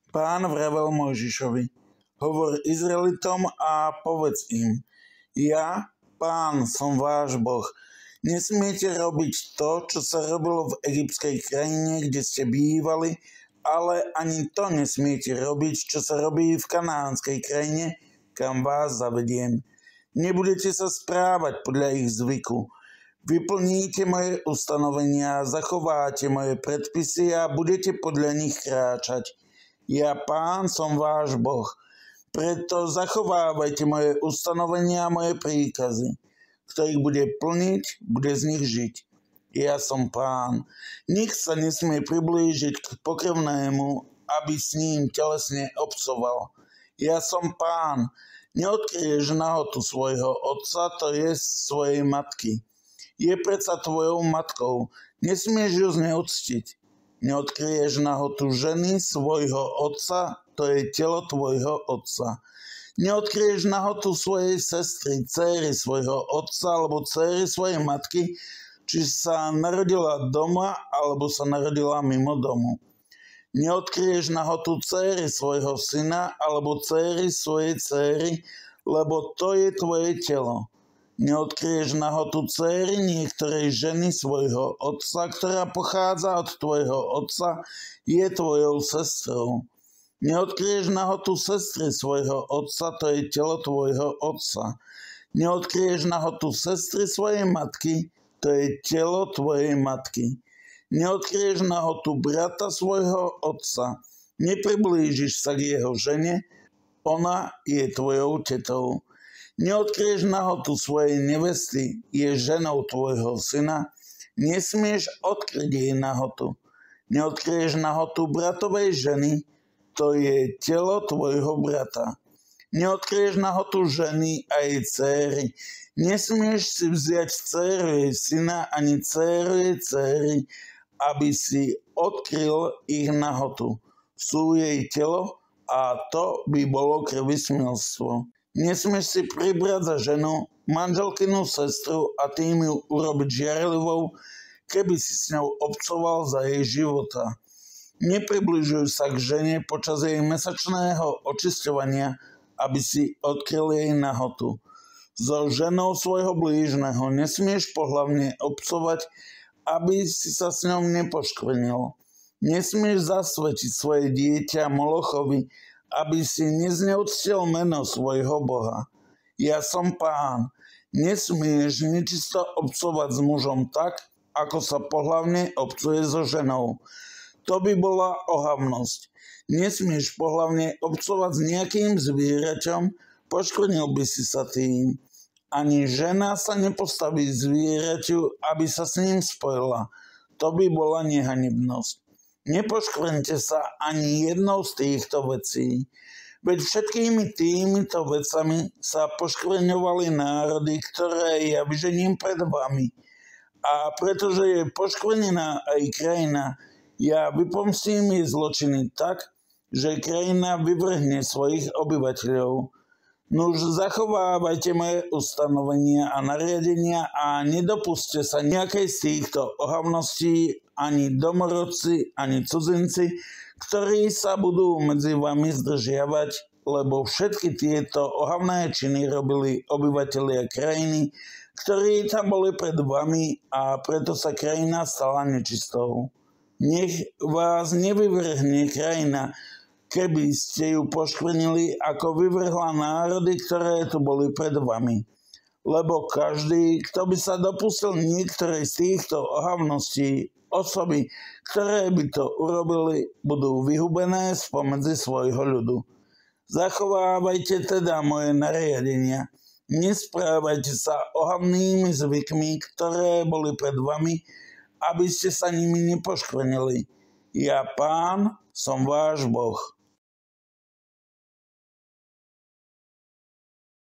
Pán vravel Mojžišovi: Hovor Izraelitom a povedz im: Ja, Pán, som váš Boh. Nesmiete robiť to, čo sa robilo v egyptskej krajine, kde ste bývali, ale ani to nesmiete robiť, čo sa robí v kanánskej krajine, kam vás zavediem. Nebudete sa správať podľa ich zvyku. Vyplníte moje ustanovenia, zachováte moje predpisy a budete podľa nich kráčať. Ja, Pán, som váš Boh. Preto zachovávajte moje ustanovenia a moje príkazy. Kto ich bude plniť, bude z nich žiť. Ja som Pán. Nik sa nesmie priblížiť k pokrvnému, aby s ním telesne obcoval. Ja som Pán. Neodkryješ nahotu svojho otca, to je svojej matky. Je predsa tvojou matkou. Nesmieš ju zneúctiť. Neodkryješ nahotu ženy svojho otca, to je telo tvojho otca. Neodkryješ nahotu svojej sestry, dcéry svojho otca alebo dcéry svojej matky, či sa narodila doma alebo sa narodila mimo domu. Neodkryješ nahotu dcéry svojho syna alebo dcéry svojej dcéry, lebo to je tvoje telo. Neodkryješ nahotu dcéry niektorej ženy svojho otca, ktorá pochádza od tvojho otca, je tvojou sestrou. Neodkryješ nahotu sestry svojho otca, to je telo tvojho otca. Neodkryješ nahotu sestry svojej matky, to je telo tvojej matky. Neodkryješ nahotu brata svojho otca. Nepriblížiš sa k jeho žene, ona je tvojou tetou. Neodkryješ nahotu svojej nevesty, je ženou tvojho syna, nesmieš odkryť jej nahotu. Neodkryješ nahotu bratovej ženy, to je telo tvojho brata. Neodkryješ nahotu ženy a jej dcéry, nesmieš si vziať dcéru jej syna ani dcéru jej dcéry, aby si odkryl ich nahotu. Sú jej telo a to by bolo krvismilstvo. Nesmieš si pribrať za ženu, manželkinu sestru a tým ju urobiť žiarlivou, keby si s ňou obcoval za jej života. Nepribližuj sa k žene počas jej mesačného očisťovania, aby si odkryl jej nahotu. So ženou svojho blížneho nesmieš pohlavne obcovať, aby si sa s ňou nepoškvrnil. Nesmieš zasvetiť svoje dieťa Molochovi, aby si nezneúctil meno svojho Boha. Ja som Pán. Nesmieš nečisto obcovať s mužom tak, ako sa pohlavne obcuje so ženou. To by bola ohavnosť. Nesmieš pohlavne obcovať s nejakým zvieraťom, poškvrnil by si sa tým. Ani žena sa nepostaví zvieraťu, aby sa s ním spojila. To by bola nehanebnosť. Nepoškvrňte sa ani jednou z týchto vecí. Veď všetkými týmito vecami sa poškvrňovali národy, ktoré ja vyžením pred vami. A pretože je poškvrnená aj krajina, ja vypomstím jej zločiny tak, že krajina vyvrhne svojich obyvateľov. Nuž zachovávajte moje ustanovenia a nariadenia a nedopusťte sa nejakej z týchto ohavností, ani domorodci, ani cudzinci, ktorí sa budú medzi vami zdržiavať, lebo všetky tieto ohavné činy robili obyvatelia krajiny, ktorí tam boli pred vami a preto sa krajina stala nečistou. Nech vás nevyvrhne krajina, keby ste ju poškvrnili, ako vyvrhla národy, ktoré tu boli pred vami. Lebo každý, kto by sa dopustil niektorej z týchto ohavností, osoby, ktoré by to urobili, budú vyhubené spomedzi svojho ľudu. Zachovávajte teda moje nariadenia. Nesprávajte sa ohavnými zvykmi, ktoré boli pred vami, aby ste sa nimi nepoškvrnili. Ja, Pán, som váš Boh.